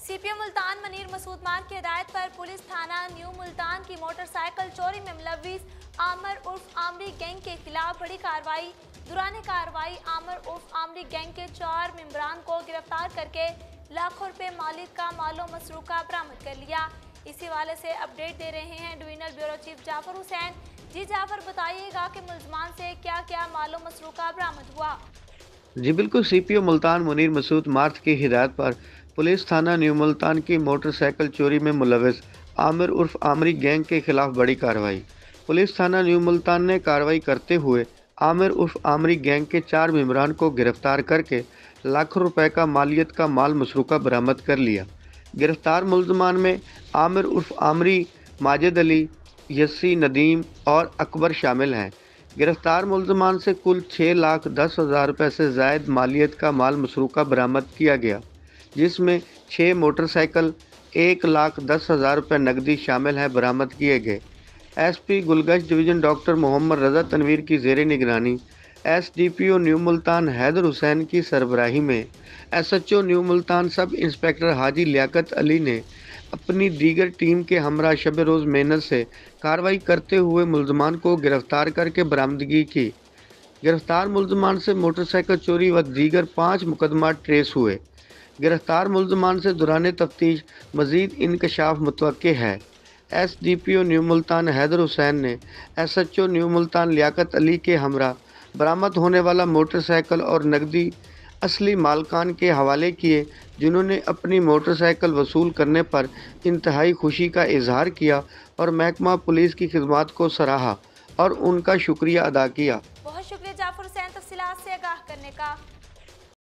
CPO Multan Munir Masood मान की हिदायत पर पुलिस थाना न्यू मुल्तान की मोटरसाइकिल चोरी में मुलव्विस आमिर उर्फ आमरी गैंग के खिलाफ बड़ी कार्रवाई। दौरान कार्रवाई आमिर उर्फ आमरी गैंग के 4 मेंबरान को गिरफ्तार करके लाखों रुपए मालिक का मालो मसरूका बरामद कर लिया। इसी वाले से अपडेट दे रहे हैं divisional bureau chief Jafar Hussain. जी जाफर, बताइएगा कि मुलजमान से क्या क्या मालो मसरूका बरामद हुआ। जी बिल्कुल, सीपीओ मुल्तान मुनीर मसूद मार्थ की हिदायत पर पुलिस थाना न्यू मुल्तान की मोटरसाइकिल चोरी में मुलव्विस आमिर उर्फ आमरी गैंग के खिलाफ बड़ी कार्रवाई। पुलिस थाना न्यू मुल्तान ने कार्रवाई करते हुए आमिर उर्फ आमरी गैंग के 4 मेंबरान को गिरफ्तार करके लाखों रुपए का मालियत का माल मसरूका बरामद कर लिया। गिरफ्तार मुलजमान में आमिर उर्फ आमरी, माजिद अली, यस्सी, नदीम और अकबर शामिल हैं। गिरफ्तार मुलजमान से कुल 6,10,000 रुपये से ज़ायद मालियत का माल मसरूका बरामद किया गया, जिसमें 6 मोटरसाइकिल, 1,10,000 रुपये नकदी शामिल हैं बरामद किए गए। SP Gulgasht division doctor Mohammad Raza Tanveer की ज़ेर निगरानी एसडीपीओ न्यू मुल्तान हैदर हुसैन की सरबराही में SHO new Multan sub inspector हाजी लियाकत अली ने अपनी दीगर टीम के हमरा शब रोज़ मेहनत से कार्रवाई करते हुए मुलजमान को गिरफ्तार करके बरामदगी की। गिरफ्तार मुलजमान से मोटरसाइकिल चोरी व दीगर 5 मुकदमा ट्रेस हुए। गिरफ्तार मुलजमान से दौरान तफ्तीश मज़ीद इंकशाफ मुतवक्के है। एसडीपीओ न्यू मुल्तान हैदर हुसैन ने एसएचओ न्यू मुल्तान लियाकत अली के हमरा बरामद होने वाला मोटरसाइकिल और नकदी असली मालकान के हवाले किए, जिन्होंने अपनी मोटरसाइकिल वसूल करने पर इंतहाई खुशी का इजहार किया और महकमा पुलिस की खिदमत को सराहा और उनका शुक्रिया अदा किया। बहुत शुक्रिया जाफर हुसैन तफसीलात से आगाह करने का।